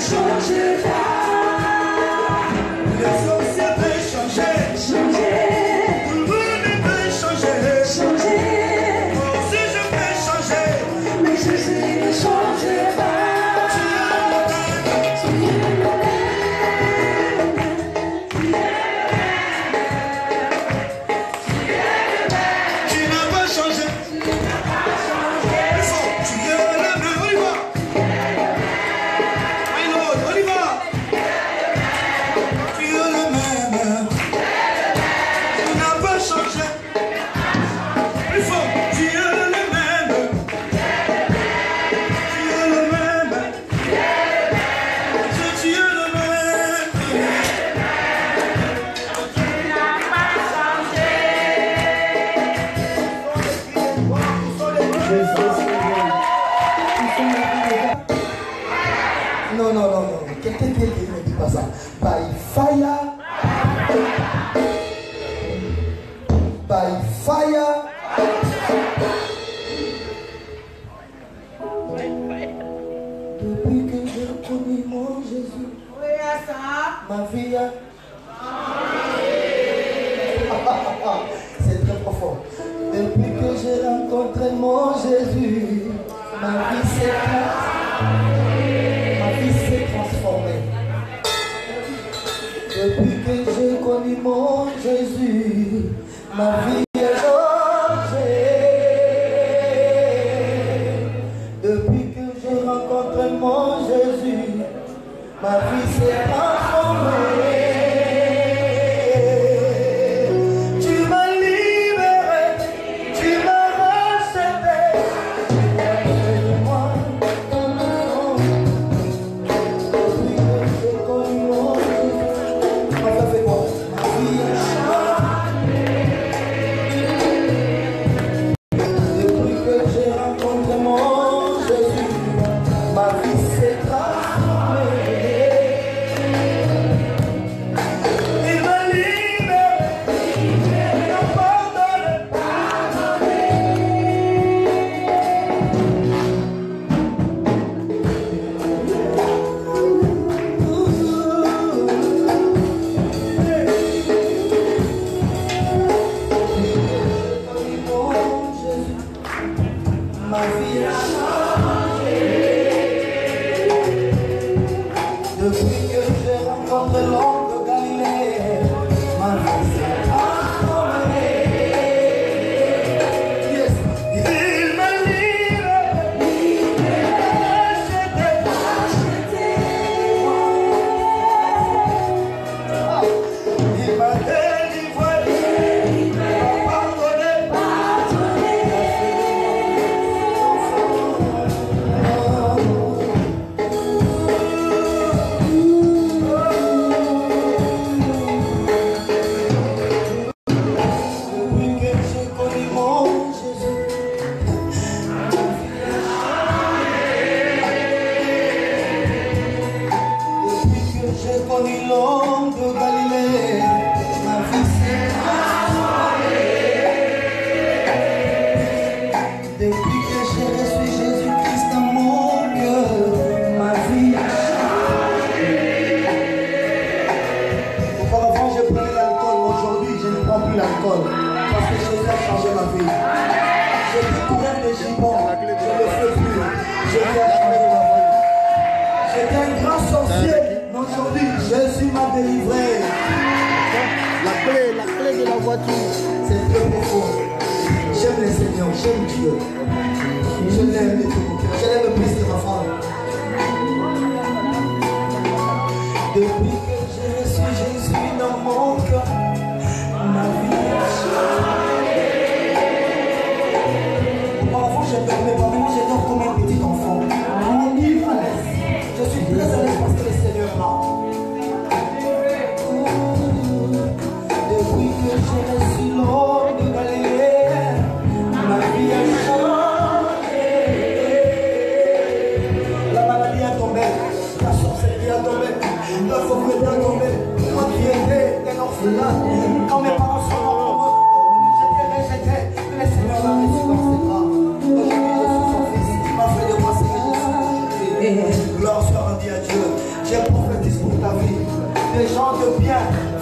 Gloire soit rendue à Dieu.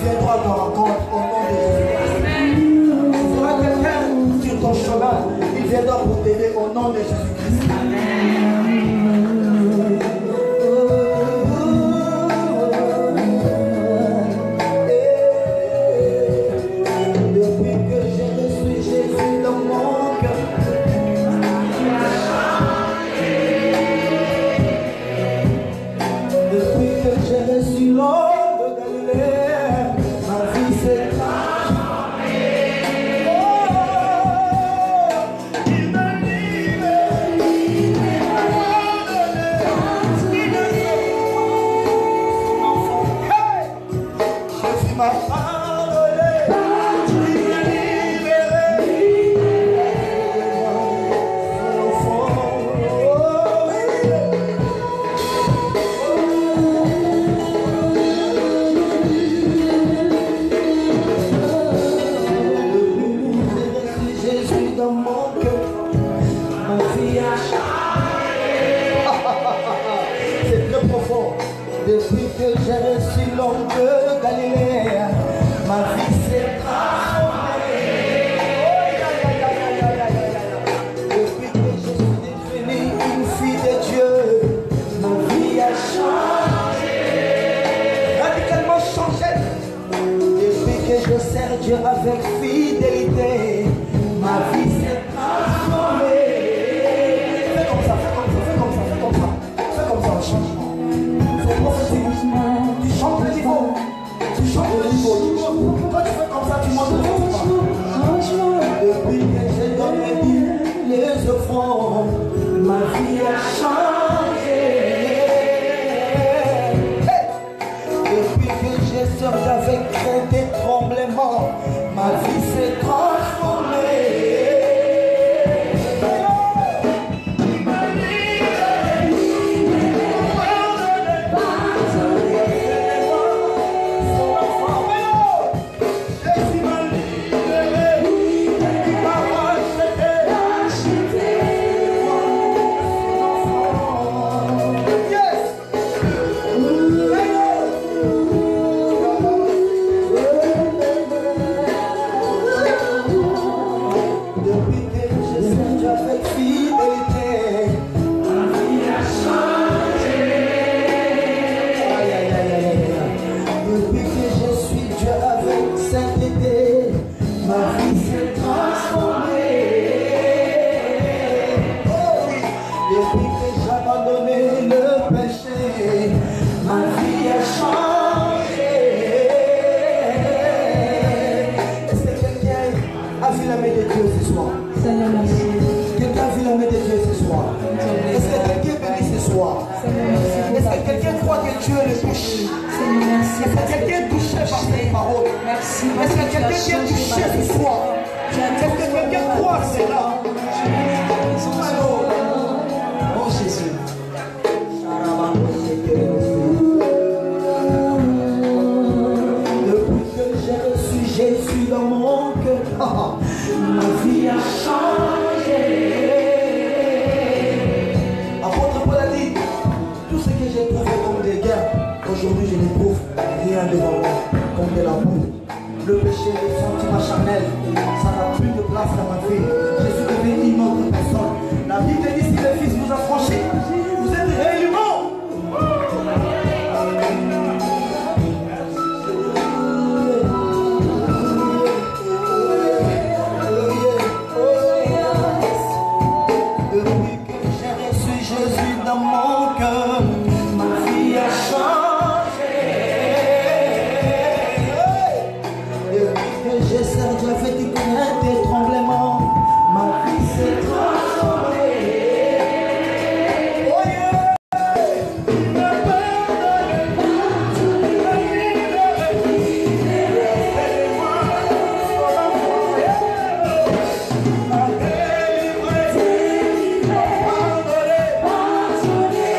viendra te rencontre au nom de Jésus-Christ. Tu feras quelqu'un sur ton chemin. Il viendra pour t'aider au nom de Jésus-Christ. Depuis que j'ai reçu Jésus dans mon cœur, depuis que j'ai reçu l'homme de Galilée, ma vie s'est transformée. Oh, il m'a libéré, il m'a pardonné, il m'a fait son enfant. Hey! Jésus m'a pardonné, il m'a libéré, son enfant. Oh, oui. Jésus dans mon cœur, ma vie a changé. C'est très profond. Depuis que j'ai reçu l'homme de Galilée, ma vie s'est transformée. Depuis que je suis devenue une fille de Dieu, ma vie a changé. Radicalement changé. Depuis que je sers Dieu avec fidélité, ma vie s'est transformée. Fais comme ça, fais comme ça, fais comme ça, fais comme ça. Fais comme ça, on change. C'est prophétique. Tu changes le niveau. Tu changes le niveau. Quand tu fais comme ça, tu montes le niveau. Depuis que j'ai donné les offrandes, ma vie a changé. Hey! Depuis que j'ai sorti avec crainte et tremblement, ma vie s'est transformée. Il m'a libéré, il m'a pardonné, son enfant. Jésus m'a libéré, il m'a racheté, son enfant. Yes! Depuis que je sers Dieu avec fidélité, ma vie a changé. Aïe, aïe, aïe, aïe, aïe. Depuis que je suis Dieu avec sainteté, ma vie s'est transformée. Oh oui. Depuis que j'ai abandonné le péché, ma vie a changé. Est-ce que quelqu'un a vu la main de Dieu ce soir? Seigneur, merci. Quelqu'un a vu la main de Dieu ce soir? Est-ce que quelqu'un est béni ce soir? Seigneur, merci. Est-ce que quelqu'un croit que Dieu le touche? Seigneur, merci. Est-ce que quelqu'un est touché par cette parole? Merci. Est-ce que quelqu'un est touché ce soir? Est-ce que quelqu'un croit que c'est là? Alors, oh Jésus. Depuis que j'ai reçu Jésus dans mon cœur, ma vie a changé. Apôtre Paul a dit, tout ce que j'ai éprouvé comme des guerres, aujourd'hui je n'éprouve rien devant moi, comme de la boue. Le péché, les sentiments charnels, ça n'a plus de place dans ma vie. Je suis devenu une autre personne. La Bible dit, si le Fils vous a franchi, vous êtes réellement. Depuis que j'ai reçu Jésus dans mon cœur, ma vie a changé. Depuis que j'ai servi avec des craintes et tremblements, ma vie s'est transformée. Oh yeah! Il m'a pardonné, il m'a libéré, moi, son enfant. Il m'a délivré, il m'a pardonné,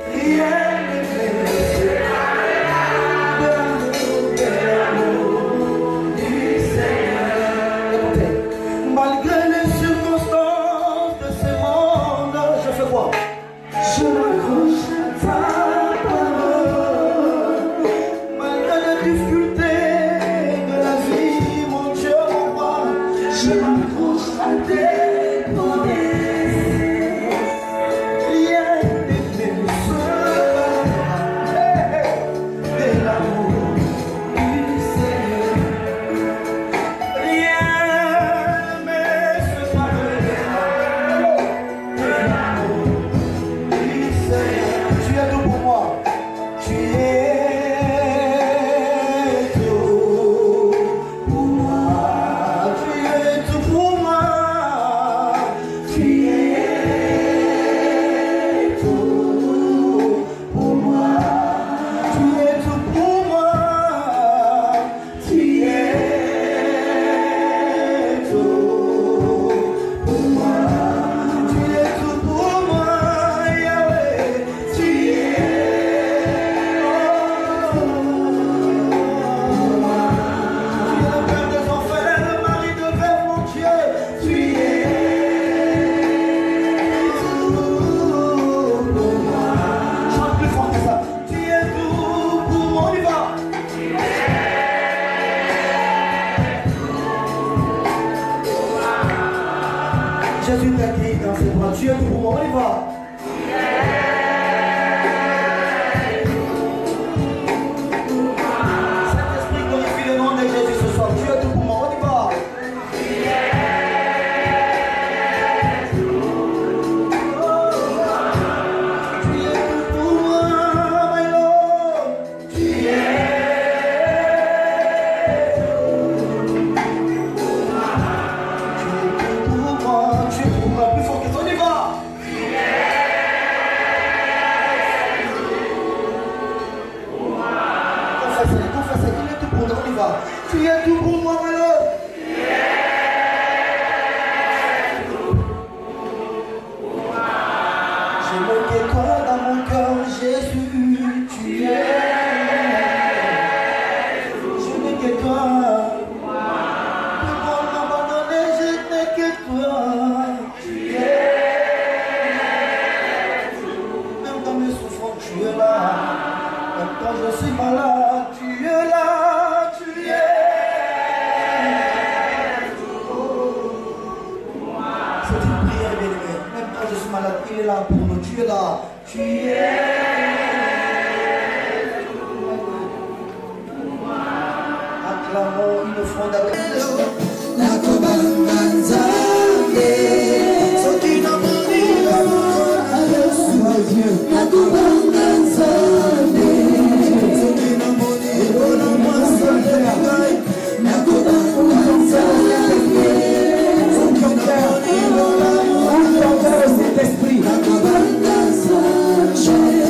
Malgré les circonstances de ce monde, je fais quoi? Je m'accroche à ta parole. Malgré les difficultés de la vie, mon Dieu, mon roi, je m'accroche à tes promesses. Rien n'est de l'amour du Seigneur. Rien ne me séparera de l'amour du Seigneur. Tu es tout pour moi. Tu es tout pour moi. Tu es tout pour moi. Tu es tout pour moi. Tu es tout pour moi. Tu es tout pour moi. Tu es tout pour moi, Yahweh. Tu es le père des orphelins, le mari de veuves, mon Dieu. Tu es tout pour moi. Chante plus fort que ça. Tu es tout pour moi, on y va. Jésus t'accueille dans ses bras. Tu es tout pour moi, on y va. Saint-Esprit, glorifie le nom de Jésus ce soir. Tu es tout pour moi, on y va. Tu es tout pour moi, my Lord. Tu es tout pour moi. Tu es tout pour moi. Plus fort que ça, on y va. Confesse, il est tout pour nous, on y va. Tu es tout pour moi, my Lord. J'ai manqué toi dans mon cœur, Jésus, tu es. Je n'ai que toi. Tout le monde m'a abandonné, je n'ai que toi. Tu es. Même dans mes souffrances, tu es là. Même quand je suis malade, tu es là. Tu es. C'est une prière, bien-aimé. Même quand je suis malade, il est là pour nous. Tu es là. Tu es. Acclamons une offrande avec Esprit.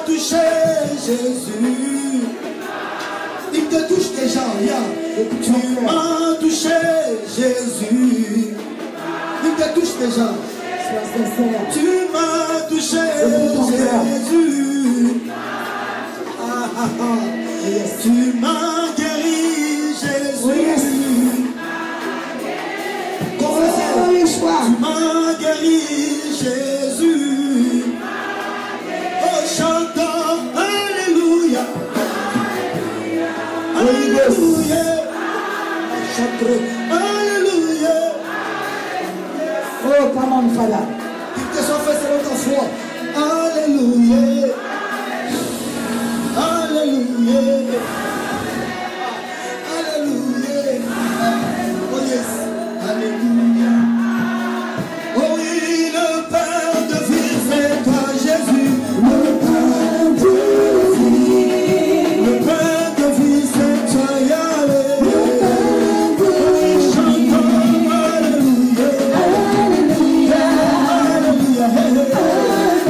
touché, Jésus. Il te touche déjà, regarde. Tu m'as touché, Jésus. Il te touche déjà. Sois sincère. Tu m'as touché, Jésus. Tu m'as guéri, Jésus. Oui, Tu m'as guéri, Jésus. Oh, chantons, Alléluia. Alléluia. Chantons, Alléluia. Oh, come on, Father. Ils te sont faits selon ta foi. Alléluia. Alléluia. Alléluia. Oh yes. Alléluia. Oh oui, le Père de vie, c'est toi, Jésus. Le Père de vie. Le Père de vie, c'est toi, Yahweh. Le Père de vie. Chantons, Alléluia. Alléluia. Alléluia.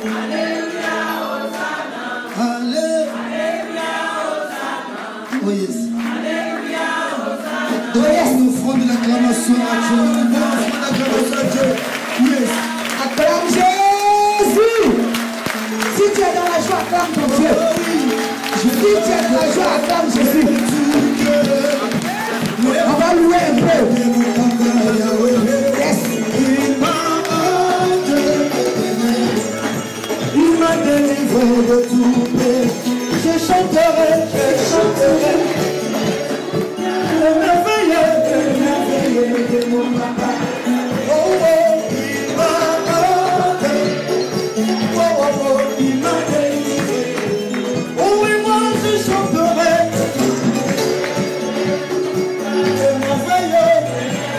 Oh yes. Donnez-nous une offrande d'acclamation à Dieu. Une offrande d'acclamation à Dieu. Yes. Acclame Jésus. Si tu es dans la joie, acclame ton Dieu. Si tu es dans la joie, acclame Jésus. On va louer un peu. Yes. Il m'a délivré de tout péché. Je chanterai, merveilleux de mon papa. Oh, oh, il m'a ôté. Oh, oh, oh, il m'a délivré. Oh, et moi je chanterai. Merveilleux.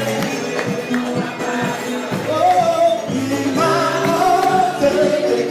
Oh, il m'a ôté.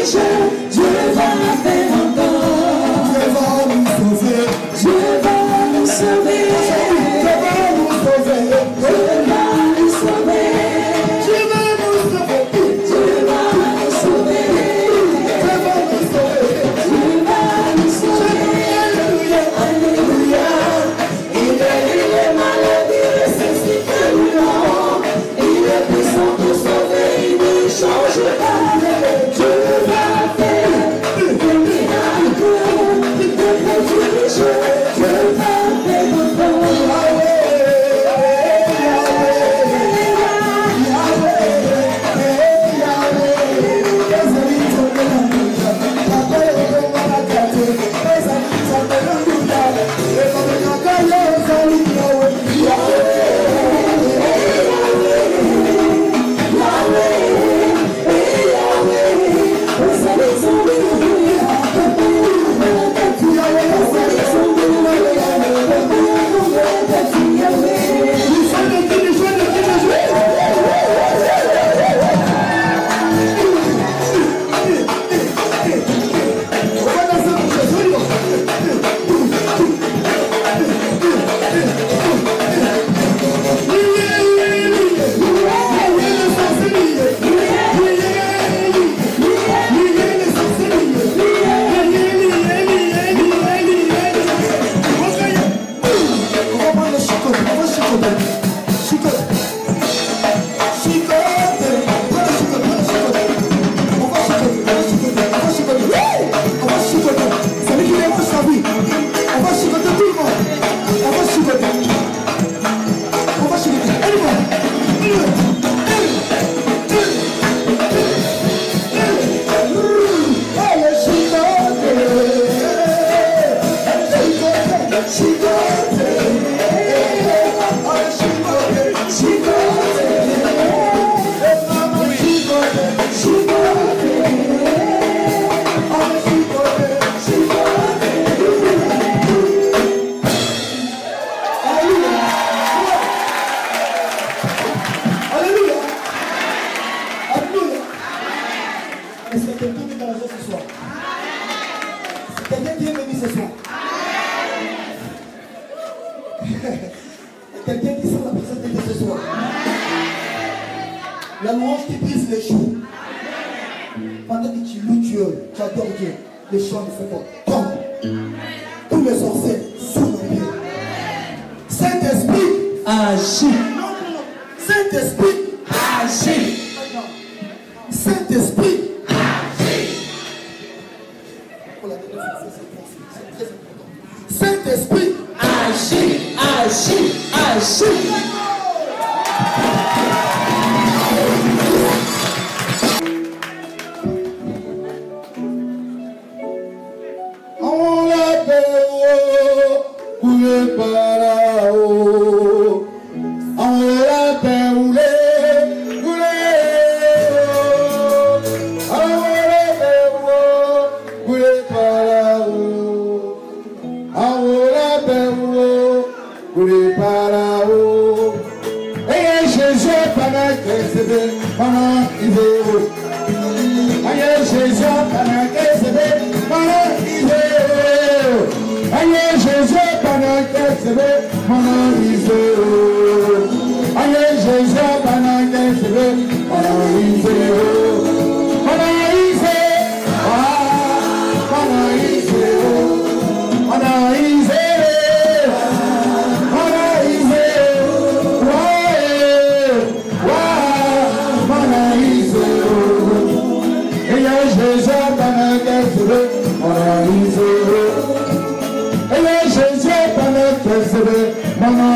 Mama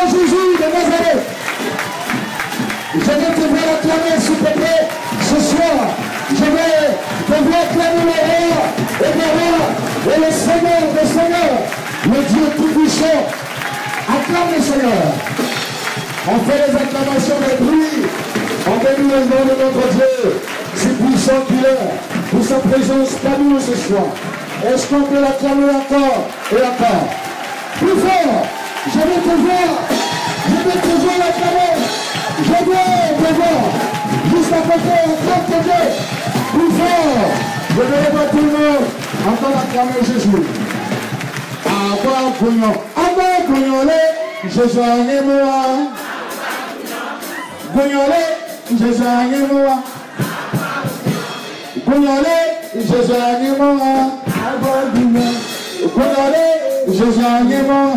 Jésus de Nazareth. Je vais te voir acclamer, s'il te plaît, ce soir. Je vais te voir acclamer le roi et le roi et le Seigneur des Seigneurs, le Dieu tout-puissant. Acclame le Seigneur. On fait les acclamations des bruits. On bénit le nom de notre Dieu, si puissant qu'il est, pour sa présence parmi nous ce soir. Est-ce qu'on peut l'acclamer encore et encore? Plus fort, je vais te voir l'acclamer. Je veux te voir, juste à côté, en côté, plus fort. Je vais voir tout le monde, encore acclamer Jésus. Avant Gognolé, Jésus est moi. Gognolé, Jésus est moi. Gognolé, Jésus est moi. Gognolé, Jésus est moi.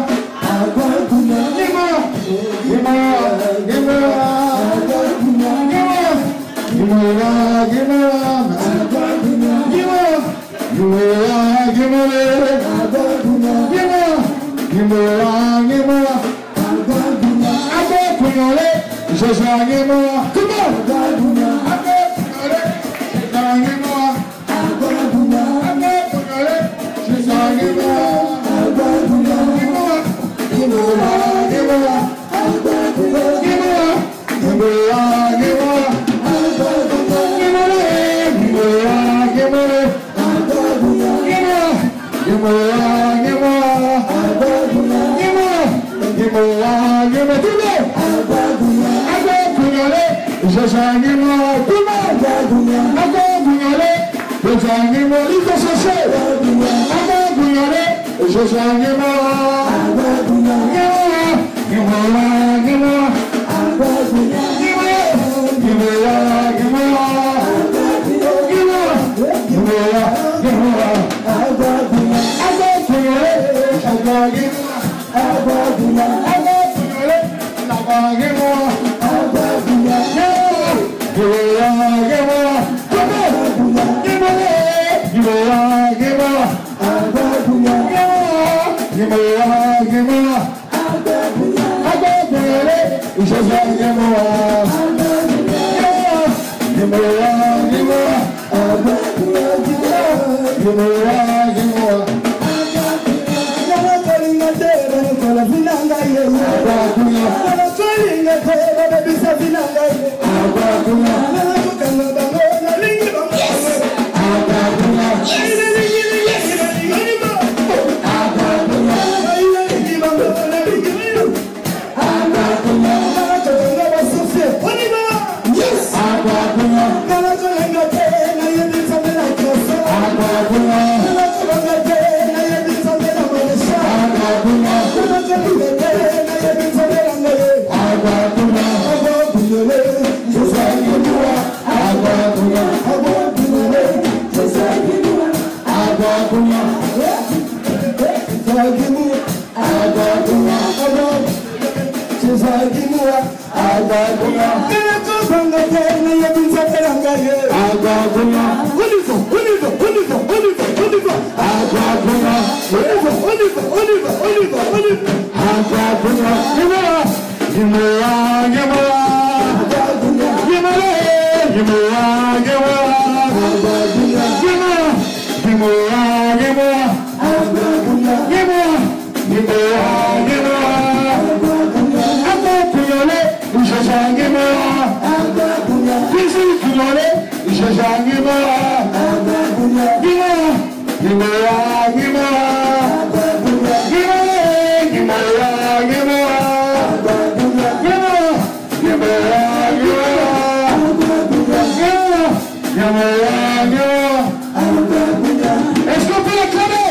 Est-ce qu'on peut l'acclamer?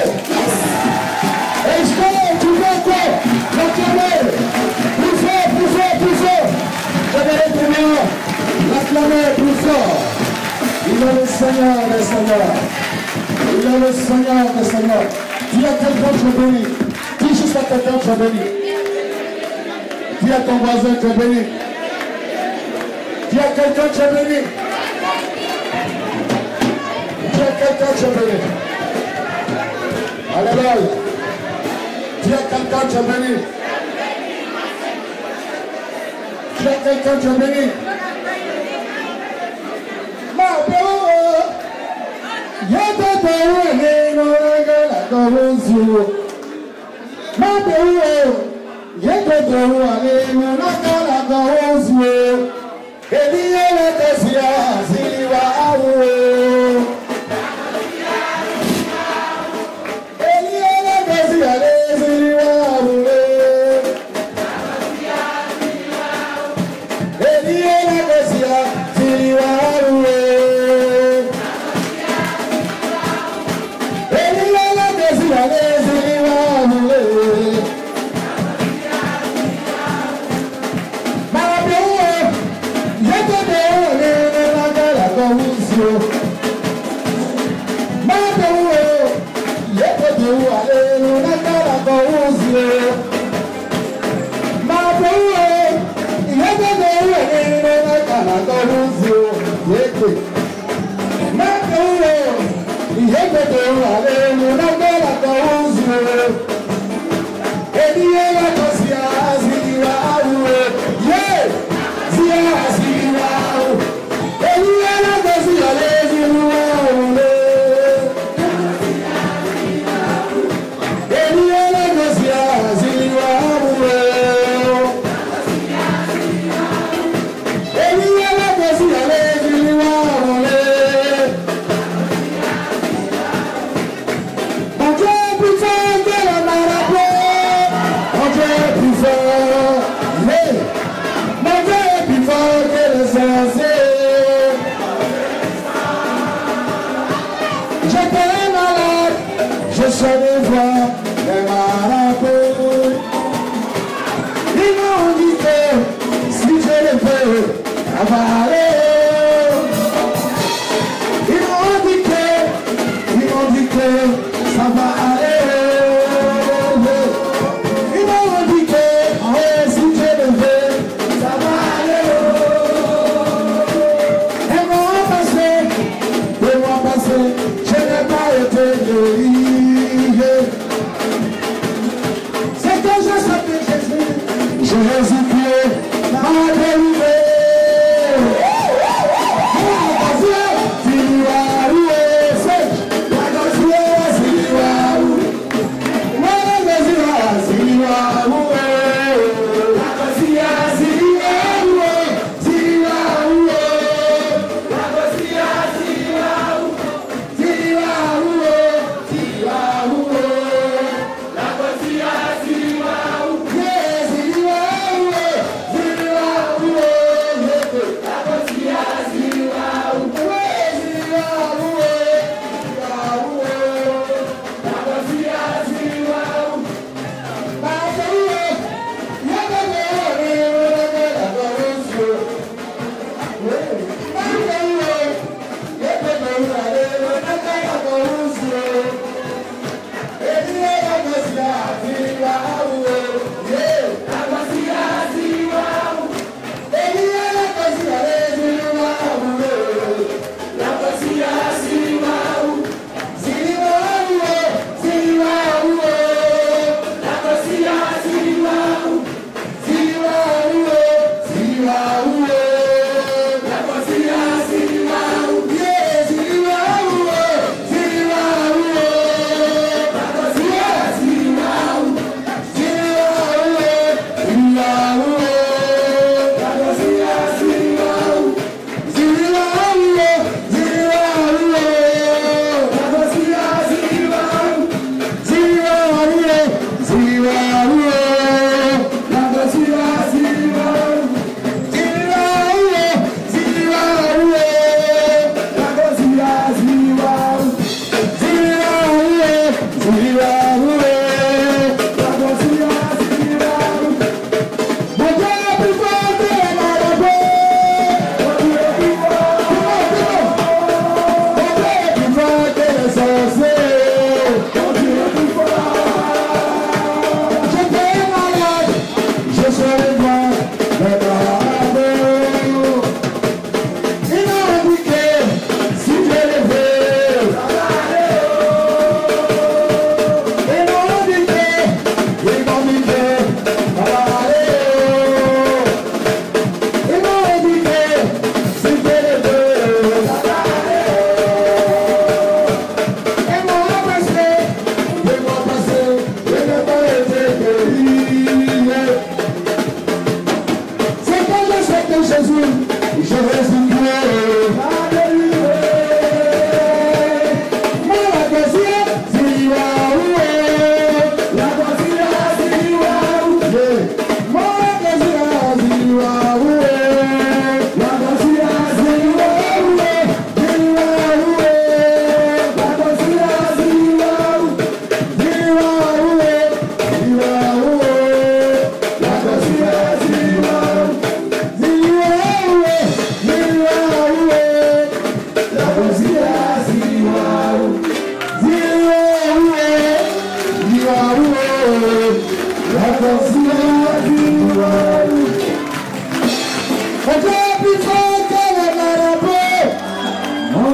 Est-ce que tu veux quoi? L'acclamer? Plus fort, plus fort, plus fort. J'aimerais très bien l'acclamer plus fort. Il est le Seigneur des Seigneurs. Il est le Seigneur des Seigneurs. Dis à quelqu'un que tu es béni. Dis juste à quelqu'un que tu es béni. Dis à ton voisin que tu es béni. Dis à quelqu'un que tu es béni. Dis à quelqu'un que tu es béni. Alléluia. Dis à quelqu'un que tu es béni. quelqu'un, Dieu béni. Ma pauvre, y'a ta ma pauvre, y'a ta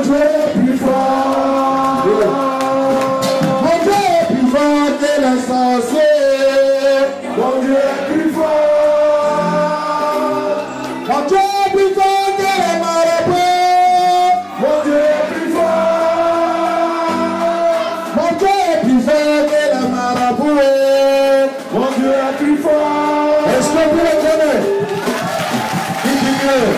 Dieu est plus fort. Mon Dieu est plus fort que les sorciers. Mon Dieu est plus fort. Mon Dieu est plus fort que les marabouts. Mon Dieu est plus fort. Mon Dieu est plus fort que les marabouts. Mon Dieu est plus fort. Est-ce que vous le connaissez? Dites-le.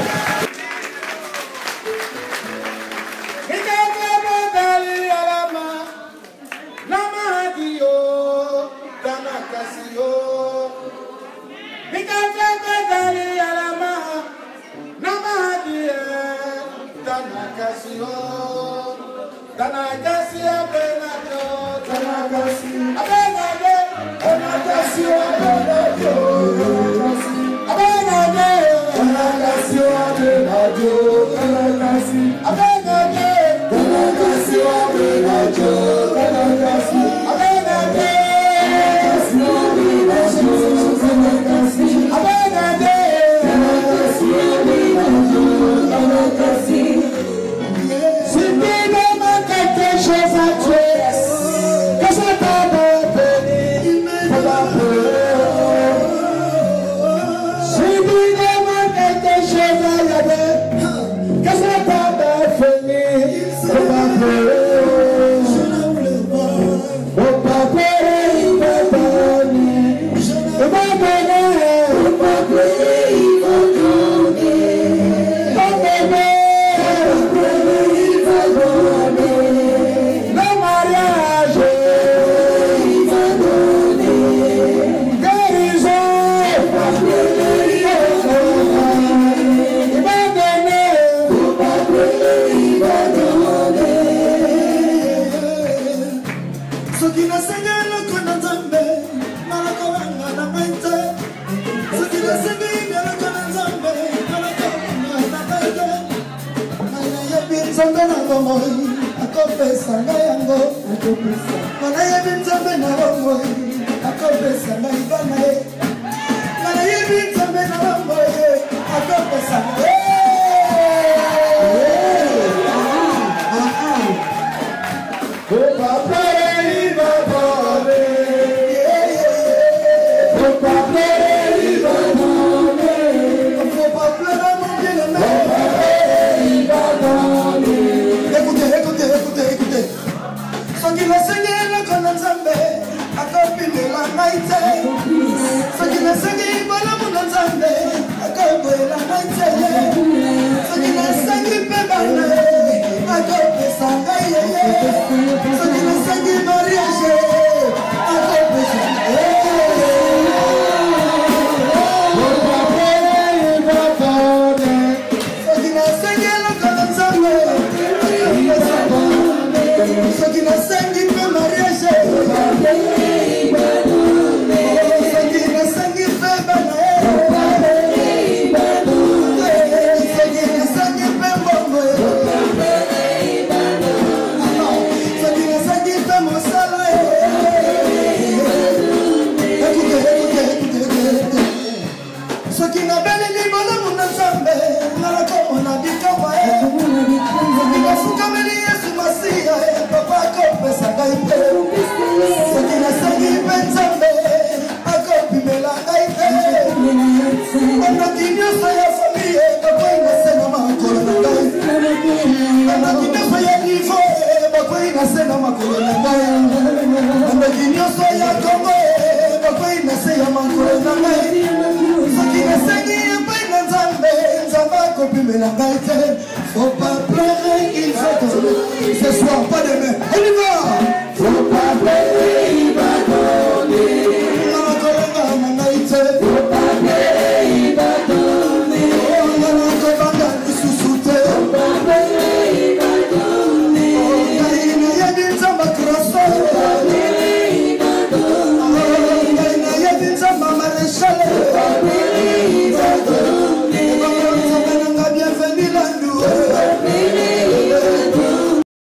Faut pas pleurer, il faut tomber. Ce soir, pas demain. On y va.